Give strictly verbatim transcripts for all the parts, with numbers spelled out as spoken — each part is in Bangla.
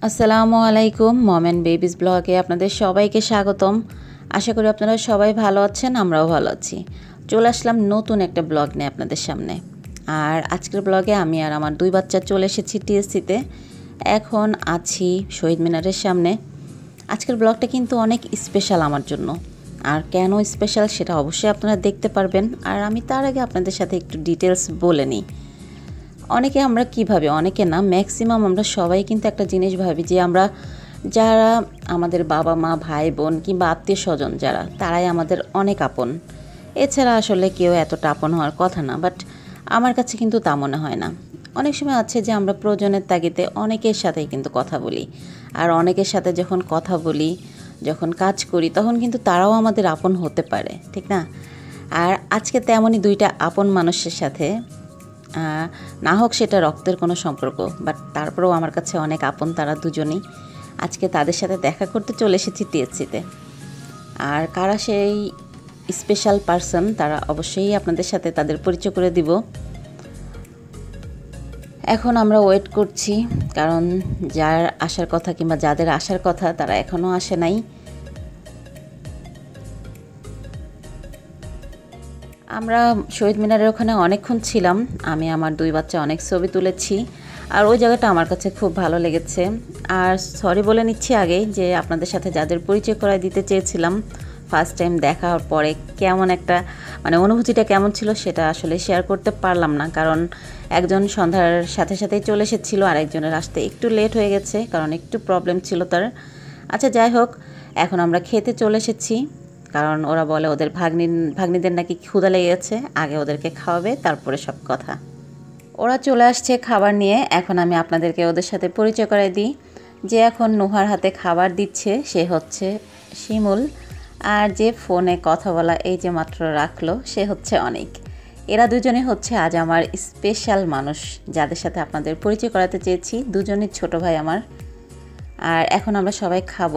আসসালামু আলাইকুম মম এন্ড বেবিজ ব্লগে আপনাদের সবাইকে স্বাগতম। আশা করি আপনারা সবাই ভালো আছেন, আমরাও ভালো আছি। চলে আসলাম নতুন একটা ব্লগ নিয়ে আপনাদের সামনে। আর আজকের ব্লগে আমি আর আমার দুই বাচ্চা চলে এসেছি টিএসসিতে। এখন আছি শহীদ মিনারের সামনে। আজকের ব্লগটা কিন্তু অনেক স্পেশাল আমার জন্য। আর কেন স্পেশাল সেটা অবশ্যই আপনারা দেখতে পারবেন। আর আমি তার আগে আপনাদের সাথে একটু ডিটেলস বলে নিই। অনেকে আমরা কিভাবে অনেকে না ম্যাক্সিমাম আমরা সবাই কিন্তু একটা জিনিস ভাবি যে আমরা যারা আমাদের বাবা মা ভাই বোন কিংবা আত্মীয় স্বজন যারা তারাই আমাদের অনেক আপন, এছাড়া আসলে কেউ এতটা আপন হওয়ার কথা না। বাট আমার কাছে কিন্তু তা মনে হয় না। অনেক সময় আছে যে আমরা প্রয়োজনের তাগিদে অনেকের সাথেই কিন্তু কথা বলি, আর অনেকের সাথে যখন কথা বলি যখন কাজ করি তখন কিন্তু তারাও আমাদের আপন হতে পারে, ঠিক না? আর আজকে তেমনই দুইটা আপন মানুষের সাথে, না হোক সেটা রক্তের কোনো সম্পর্ক, বাট তারপরেও আমার কাছে অনেক আপন তারা দুজনেই। আজকে তাদের সাথে দেখা করতে চলে এসেছি টিএসসিতে। আর কারা সেই স্পেশাল পারসন তারা অবশ্যই আপনাদের সাথে তাদের পরিচয় করে দিব। এখন আমরা ওয়েট করছি, কারণ যার আসার কথা কিংবা যাদের আসার কথা তারা এখনও আসে নাই। আমরা শহীদ মিনারের ওখানে অনেকক্ষণ ছিলাম। আমি আমার দুই বাচ্চা অনেক ছবি তুলেছি, আর ওই জায়গাটা আমার কাছে খুব ভালো লেগেছে। আর সরি বলে নিচ্ছি আগেই যে আপনাদের সাথে যাদের পরিচয় করায় দিতে চেয়েছিলাম ফার্স্ট টাইম দেখার পরে কেমন একটা মানে অনুভূতিটা কেমন ছিল সেটা আসলে শেয়ার করতে পারলাম না, কারণ একজন সন্ধ্যার সাথে সাথেই চলে এসেছিল, আর একজনের আসতে একটু লেট হয়ে গেছে কারণ একটু প্রবলেম ছিল তার। আচ্ছা যাই হোক, এখন আমরা খেতে চলে এসেছি, কারণ ওরা বলে ওদের ভাগ্নি ভাগ্নিদের নাকি ক্ষুধা লেগে গেছে, আগে ওদেরকে খাওয়াবে তারপরে সব কথা। ওরা চলে আসছে খাবার নিয়ে। এখন আমি আপনাদেরকে ওদের সাথে পরিচয় করাই দিই। যে এখন নুহার হাতে খাবার দিচ্ছে সে হচ্ছে শিমুল, আর যে ফোনে কথা বলা এই যে মাত্র রাখলো সে হচ্ছে অনেক। এরা দুজনে হচ্ছে আজ আমার স্পেশাল মানুষ যাদের সাথে আপনাদের পরিচয় করাতে চেয়েছি, দুজনের ছোট ভাই আমার। আর এখন আমরা সবাই খাবো।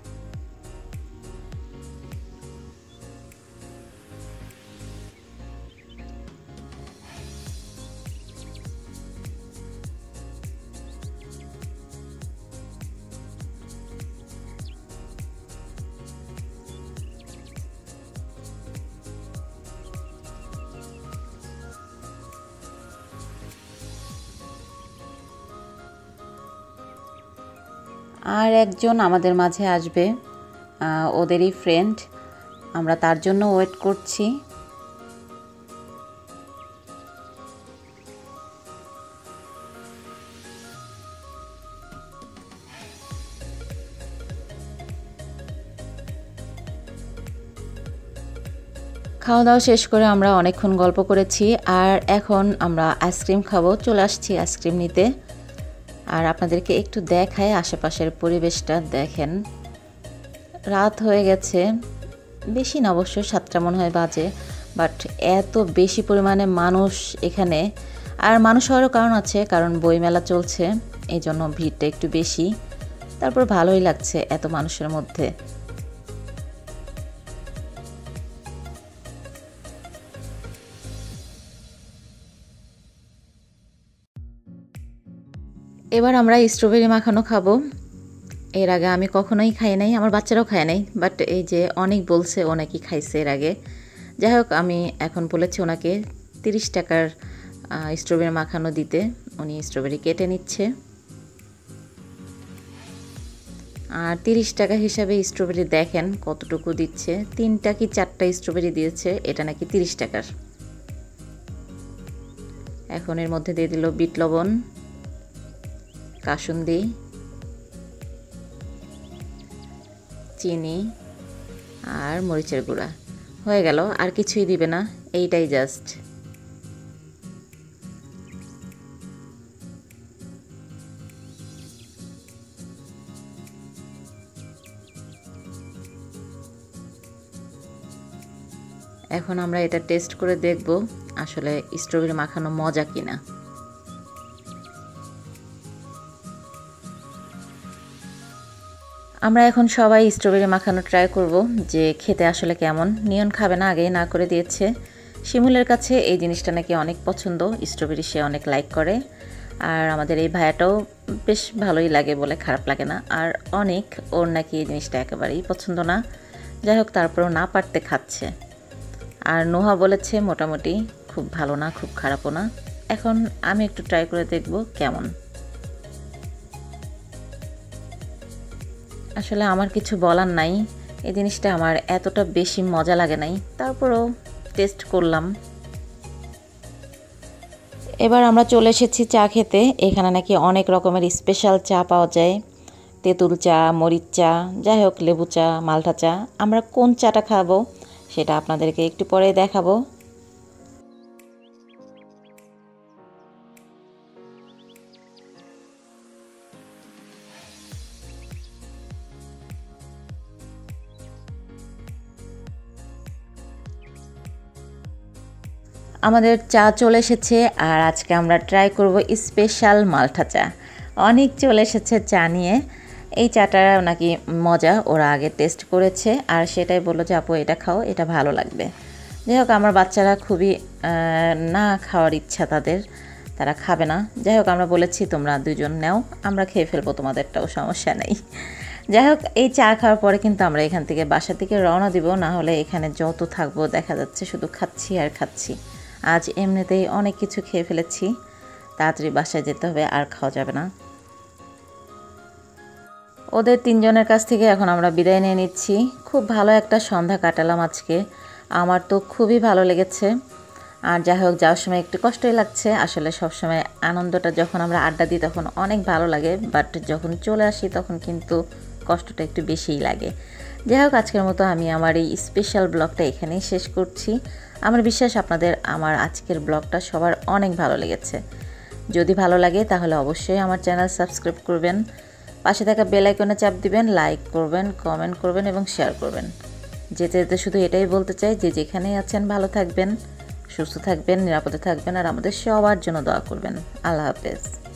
আর একজন আমাদের মাঝে আসবে, ওদেরই ফ্রেন্ড, আমরা তার জন্য ওয়েট করছি। খাওয়া দাওয়া শেষ করে আমরা অনেকক্ষণ গল্প করেছি, আর এখন আমরা আইসক্রিম খাবো। চলে আসছি আইসক্রিম নিতে। আর আপনাদেরকে একটু দেখায় আশেপাশের পরিবেশটা দেখেন। রাত হয়ে গেছে, বেশি না অবশ্য, সাতটা মনে হয় বাজে, বাট এত বেশি পরিমাণে মানুষ এখানে। আর মানুষ হওয়ারও কারণ আছে, কারণ বইমেলা চলছে, এই জন্য ভিড়টা একটু বেশি। তারপর ভালোই লাগছে এত মানুষের মধ্যে। এবার আমরা স্ট্রবেরি মাখানো খাবো। এর আগে আমি কখনোই খাই নাই, আমার বাচ্চারাও খায় নাই, বাট এই যে অনেক বলছে ও নাকি খাইছে এর আগে। যাই হোক, আমি এখন বলেছি ওনাকে তিরিশ টাকার স্ট্রবেরি মাখানো দিতে। উনি স্ট্রবেরি কেটে নিচ্ছে, আর তিরিশ টাকা হিসাবে স্ট্রবেরি দেখেন কতটুকু দিচ্ছে। তিনটা কি চারটা স্ট্রবেরি দিয়েছে, এটা নাকি তিরিশ টাকার। এখন এর মধ্যে দিয়ে দিল বিট লবণ, কাসুন্দি, চিনি আর মরিচের গুঁড়া। হয়ে গেল, আর কিছুই দিবে না, এইটাই জাস্ট। এখন আমরা এটা টেস্ট করে দেখব আসলে স্ট্রবেরি মাখানো মজা কিনা। আমরা এখন সবাই স্ট্রবেরি মাখানো ট্রাই করব যে খেতে আসলে কেমন। নিয়ন খাবে না, আগেই না করে দিয়েছে। শিমুলের কাছে এই জিনিসটা নাকি অনেক পছন্দ, স্ট্রবেরি সে অনেক লাইক করে। আর আমাদের এই ভাইয়াটাও বেশ ভালোই লাগে, বলে খারাপ লাগে না। আর অনেক ওর নাকি এই জিনিসটা একেবারেই পছন্দ না, যাই হোক তারপরেও না পারতে খাচ্ছে। আর নোহা বলেছে মোটামুটি খুব ভালো না, খুব খারাপও না। এখন আমি একটু ট্রাই করে দেখব কেমন। আসলে আমার কিছু বলার নাই, এই জিনিসটা আমার এতটা বেশি মজা লাগে নাই, তারপরেও টেস্ট করলাম। এবার আমরা চলে এসেছি চা খেতে। এখানে নাকি অনেক রকমের স্পেশাল চা পাওয়া যায়, তেঁতুল চা, মরিচ চা, যাই হোক লেবু চা, মালটা চা। আমরা কোন চাটা খাবো সেটা আপনাদেরকে একটু পরে দেখাবো। আমাদের চা চলে এসেছে, আর আজকে আমরা ট্রাই করব স্পেশাল মালটা চা। অনেক চলে এসেছে চা নিয়ে। এই চাটা নাকি মজা, ওরা আগে টেস্ট করেছে আর সেটাই বললো যে আপু এটা খাও, এটা ভালো লাগবে। যাই হোক আমার বাচ্চারা খুবই না খাওয়ার ইচ্ছা তাদের, তারা খাবে না। যাই হোক আমরা বলেছি তোমরা দুজন নাও, আমরা খেয়ে ফেলবো, তোমাদেরটাও সমস্যা নেই। যাই হোক এই চা খাওয়ার পরে কিন্তু আমরা এখান থেকে বাসা থেকে রওনা দিব, না হলে এখানে যত থাকবো দেখা যাচ্ছে শুধু খাচ্ছি আর খাচ্ছি। আজ এমনিতেই অনেক কিছু খেয়ে ফেলেছি, তাড়াতাড়ি বাসায় যেতে হবে, আর খাওয়া যাবে না। ওদের তিনজনের কাছ থেকে এখন আমরা বিদায় নিয়ে নিচ্ছি। খুব ভালো একটা সন্ধ্যা কাটালাম আজকে, আমার তো খুবই ভালো লেগেছে। আর যাই হোক যাওয়ার সময় একটু কষ্টই লাগছে, আসলে সবসময় আনন্দটা যখন আমরা আড্ডা দিই তখন অনেক ভালো লাগে, বাট যখন চলে আসি তখন কিন্তু কষ্টটা একটু বেশিই লাগে। যাই হোক আজকের মতো আমি আমার এই স্পেশাল ব্লগটা এখানেই শেষ করছি। আমার বিশ্বাস আপনাদের আমার আজকের ব্লগটা সবার অনেক ভালো লেগেছে। যদি ভালো লাগে তাহলে অবশ্যই আমার চ্যানেল সাবস্ক্রাইব করবেন, পাশে থাকা বেল আইকনে চাপ দিবেন, লাইক করবেন, কমেন্ট করবেন এবং শেয়ার করবেন। যেতে যেতে শুধু এটাই বলতে চাই যে যেখানেই আছেন ভালো থাকবেন, সুস্থ থাকবেন, নিরাপদে থাকবেন, আর আমাদের সবার জন্য দোয়া করবেন। আল্লাহ হাফেজ।